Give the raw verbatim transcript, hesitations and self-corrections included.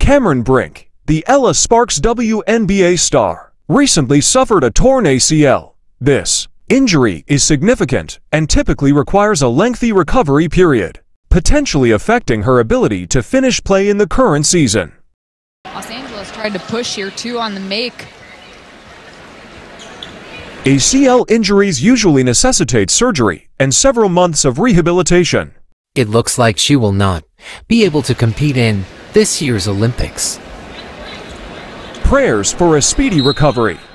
Cameron Brink, the Ella Sparks W N B A star, recently suffered a torn A C L. This injury is significant and typically requires a lengthy recovery period, potentially affecting her ability to finish play in the current season. Los Angeles tried to push here too on the make. A C L injuries usually necessitate surgery and several months of rehabilitation. It looks like she will not be able to compete in this year's Olympics. Prayers for a speedy recovery.